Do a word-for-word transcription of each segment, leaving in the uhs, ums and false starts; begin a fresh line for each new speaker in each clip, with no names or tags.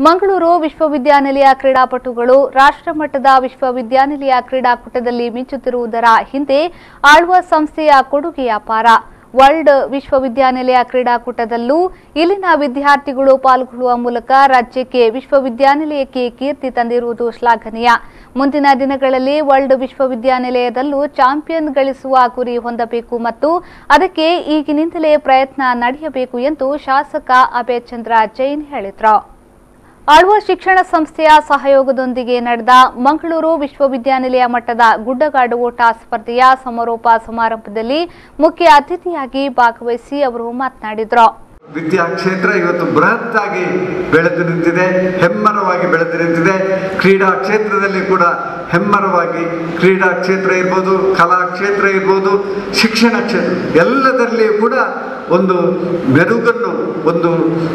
ಮಂಗಳೂರು ವಿಶ್ವವಿದ್ಯಾನಿಲಯ ಕ್ರೀಡಾಪಟುಗಳು ರಾಷ್ಟ್ರಮಟ್ಟದ ವಿಶ್ವವಿದ್ಯಾನಿಲಯ ಕ್ರೀಡಾಕೂಟದಲ್ಲಿ ಮಿಂಚುತ್ತಿರುವುದರ ಹಿಂದೆ ಆಳ್ವಾಸ್ ಸಂಸ್ಥೆಯ ಕೊಡುಗೆ ಅಪಾರ. ವರ್ಲ್ಡ್ ವಿಶ್ವವಿದ್ಯಾನಿಲಯ ಕ್ರೀಡಾಕೂಟದಲ್ಲೂ ಇಲ್ಲಿನ ವಿದ್ಯಾರ್ಥಿಗಳು ಪಾಲ್ಗೊಳ್ಳುವ ಮೂಲಕ ರಾಜ್ಯಕ್ಕೆ ವಿಶ್ವವಿದ್ಯಾನಿಲಯಕ್ಕೆ ಕೀರ್ತಿ ತಂದಿರುವುದು ಶ್ಲಾಘನೀಯ. ಮುಂದಿನ ದಿನಗಳಲ್ಲಿ ವರ್ಲ್ಡ್ ವಿಶ್ವವಿದ್ಯಾನಿಲಯದಲ್ಲೂ ಚಾಂಪಿಯನ್ ಗಳಿಸುವ ಗುರಿ ಹೊಂದಬೇಕು ಮತ್ತು ಅದಕ್ಕೆ ಈಗಿನಿಂದಲೇ ಪ್ರಯತ್ನ ನಡೆಯಬೇಕು ಎಂದು ಶಾಸಕ ಅಭಯಚಂದ್ರ ಜೈನ್ ಹೇಳಿದರು. ಆಳ್ವಾಸ್ ಶಿಕ್ಷಣ ಸಂಸ್ಥೆಯ ಸಹಯೋಗದೊಂದಿಗೆ ನಡೆದ ಮಂಗಳೂರು ವಿಶ್ವವಿದ್ಯಾನಿಲಯ ಮಟ್ಟದ ಗುಡ್ಡಗಾಡು ಓಟ ಸ್ಪರ್ಧೆಯ ಸಮಾರೋಪ ಸಮಾರಂಭದಲ್ಲಿ ಮುಖ್ಯ ಅತಿಥಿಯಾಗಿ ಭಾಗವಹಿಸಿ ಅವರು ಮಾತನಾಡಿದರು.
ವಿದ್ಯಾ ಕ್ಷೇತ್ರ ಇವತ್ತು ಬೃಹತ್ತಾಗಿ ಬೆಳೆದು ನಿಂತಿದೆ, ಹೆಮ್ಮರವಾಗಿ ಬೆಳೆದು ನಿಂತಿದೆ. ಕ್ರೀಡಾ ಕ್ಷೇತ್ರದಲ್ಲಿ ಕೂಡ ಹೆಮ್ಮರವಾಗಿ ಕ್ರೀಡಾ ಕ್ಷೇತ್ರ ಇರ್ಬೋದು, ಕಲಾ ಕ್ಷೇತ್ರ ಇರ್ಬೋದು, ಶಿಕ್ಷಣ ಕ್ಷೇತ್ರ ಎಲ್ಲದರಲ್ಲಿಯೂ ಕೂಡ ಒಂದು ಮೆರುಗನ್ನು, ಒಂದು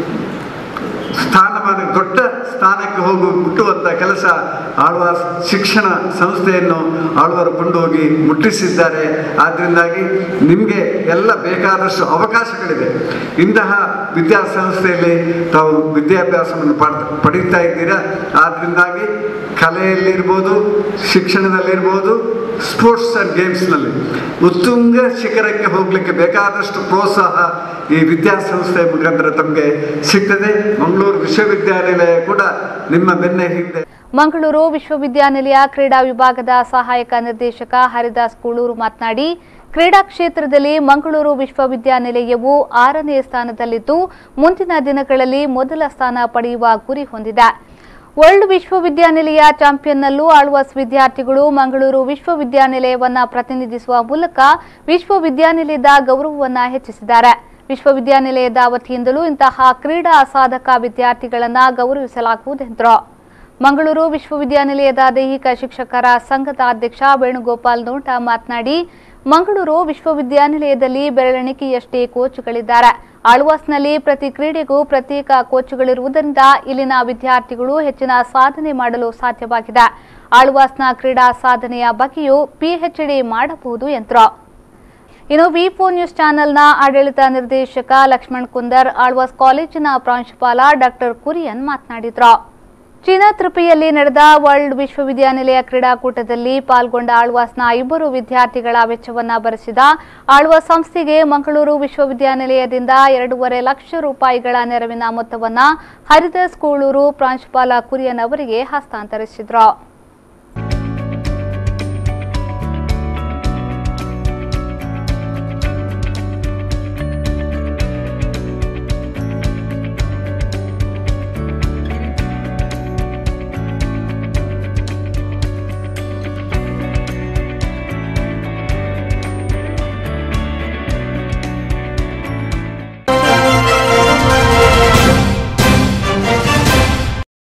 ಸ್ಥಾನಮಾನ ದೊಡ್ಡ ಸ್ಥಾನಕ್ಕೆ ಹೋಗಿ ಮುಟ್ಟುವಂಥ ಕೆಲಸ ಆಳ್ವಾಸ್ ಶಿಕ್ಷಣ ಸಂಸ್ಥೆಯನ್ನು ಆಳ್ವಾರು ಕೊಂಡೋಗಿ ಮುಟ್ಟಿಸಿದ್ದಾರೆ. ಆದ್ದರಿಂದಾಗಿ ನಿಮಗೆ ಎಲ್ಲ ಬೇಕಾದಷ್ಟು ಅವಕಾಶಗಳಿದೆ. ಇಂತಹ ವಿದ್ಯಾಸಂಸ್ಥೆಯಲ್ಲಿ ತಾವು ವಿದ್ಯಾಭ್ಯಾಸವನ್ನು ಪಡೀತಾ ಇದ್ದೀರಾ. ಆದ್ದರಿಂದಾಗಿ ಕಲೆಯಲ್ಲಿರ್ಬೋದು, ಶಿಕ್ಷಣದಲ್ಲಿರ್ಬೋದು, ಸ್ಪೋರ್ಟ್ಸ್ ಆ್ಯಂಡ್ ಗೇಮ್ಸ್ನಲ್ಲಿ ಉತ್ತುಂಗ ಶಿಖರಕ್ಕೆ ಹೋಗಲಿಕ್ಕೆ ಬೇಕಾದಷ್ಟು ಪ್ರೋತ್ಸಾಹ ಈ ವಿದ್ಯಾಸಂಸ್ಥೆಯ ಮುಖಾಂತರ ತಮಗೆ ಸಿಗ್ತದೆ. ಮಂಗಳೂರು ವಿಶ್ವವಿದ್ಯಾನಿಲಯ ಕೂಡ ನಿಮ್ಮ ಬೆನ್ನ ಹಿಂದೆ.
ಮಂಗಳೂರು ವಿಶ್ವವಿದ್ಯಾನಿಲಯ ಕ್ರೀಡಾ ವಿಭಾಗದ ಸಹಾಯಕ ನಿರ್ದೇಶಕ ಹರಿದಾಸ್ ಕೂಳೂರು ಮಾತನಾಡಿ, ಕ್ರೀಡಾ ಕ್ಷೇತ್ರದಲ್ಲಿ ಮಂಗಳೂರು ವಿಶ್ವವಿದ್ಯಾನಿಲಯವು ಆರನೇ ಸ್ಥಾನದಲ್ಲಿದ್ದು ಮುಂದಿನ ದಿನಗಳಲ್ಲಿ ಮೊದಲ ಸ್ಥಾನ ಪಡೆಯುವ ಗುರಿ ಹೊಂದಿದೆ. ವರ್ಲ್ಡ್ ವಿಶ್ವವಿದ್ಯಾನಿಲಯ ಚಾಂಪಿಯನ್ನಲ್ಲೂ ಆಳ್ವಾಸ್ ವಿದ್ಯಾರ್ಥಿಗಳು ಮಂಗಳೂರು ವಿಶ್ವವಿದ್ಯಾನಿಲಯವನ್ನ ಪ್ರತಿನಿಧಿಸುವ ಮೂಲಕ ವಿಶ್ವವಿದ್ಯಾನಿಲಯದ ಗೌರವವನ್ನು ಹೆಚ್ಚಿಸಿದ್ದಾರೆ. ವಿಶ್ವವಿದ್ಯಾನಿಲಯದ ವತಿಯಿಂದಲೂ ಇಂತಹ ಕ್ರೀಡಾ ಸಾಧಕ ವಿದ್ಯಾರ್ಥಿಗಳನ್ನು ಗೌರವಿಸಲಾಗುವುದೆಂದರು. ಮಂಗಳೂರು ವಿಶ್ವವಿದ್ಯಾನಿಲಯದ ದೈಹಿಕ ಶಿಕ್ಷಕರ ಸಂಘದ ಅಧ್ಯಕ್ಷ ವೇಣುಗೋಪಾಲ್ ನೋಟ ಮಾತನಾಡಿ, ಮಂಗಳೂರು ವಿಶ್ವವಿದ್ಯಾನಿಲಯದಲ್ಲಿ ಬೆರಳೆಣಿಕೆಯಷ್ಟೇ ಕೋಚ್ಗಳಿದ್ದಾರೆ. ಆಳ್ವಾಸ್ನಲ್ಲಿ ಪ್ರತಿ ಕ್ರೀಡೆಗೂ ಪ್ರತ್ಯೇಕ ಕೋಚ್ಗಳಿರುವುದರಿಂದ ಇಲ್ಲಿನ ವಿದ್ಯಾರ್ಥಿಗಳು ಹೆಚ್ಚಿನ ಸಾಧನೆ ಮಾಡಲು ಸಾಧ್ಯವಾಗಿದೆ. ಆಳ್ವಾಸ್ನ ಕ್ರೀಡಾ ಸಾಧನೆಯ ಬಗ್ಗೆಯೂ ಪಿಎಚ್ಡಿ ಮಾಡಬಹುದು ಎಂದರು. ಇನ್ನು ವಿ ಫೋರ್ ನ್ಯೂಸ್ ಚಾನೆಲ್ನ ಆಡಳಿತ ನಿರ್ದೇಶಕ ಲಕ್ಷ್ಮಣ್ ಕುಂದರ್, ಆಳ್ವಾಸ್ ಕಾಲೇಜಿನ ಪ್ರಾಂಶುಪಾಲ ಡಾಕ್ಟರ್ ಕುರಿಯನ್ ಮಾತನಾಡಿದರು. ಚೀನಾ ತ್ರಿಪೆಯಲ್ಲಿ ನಡೆದ ವರ್ಲ್ಡ್ ವಿಶ್ವವಿದ್ಯಾನಿಲಯ ಕ್ರೀಡಾಕೂಟದಲ್ಲಿ ಪಾಲ್ಗೊಂಡ ಆಳ್ವಾಸ್ನ ಇಬ್ಬರು ವಿದ್ಯಾರ್ಥಿಗಳ ವೆಚ್ಚವನ್ನು ಭರಿಸಿದ ಆಳ್ವಾಸ್ ಸಂಸ್ಥೆಗೆ ಮಂಗಳೂರು ವಿಶ್ವವಿದ್ಯಾನಿಲಯದಿಂದ ಎರಡೂವರೆ ಲಕ್ಷ ರೂಪಾಯಿಗಳ ನೆರವಿನ ಮೊತ್ತವನ್ನು ಹರಿದಾಸ್ ಕೂಳೂರು ಪ್ರಾಂಶುಪಾಲ ಕುರಿಯನ್ ಅವರಿಗೆ ಹಸ್ತಾಂತರಿಸಿದರು.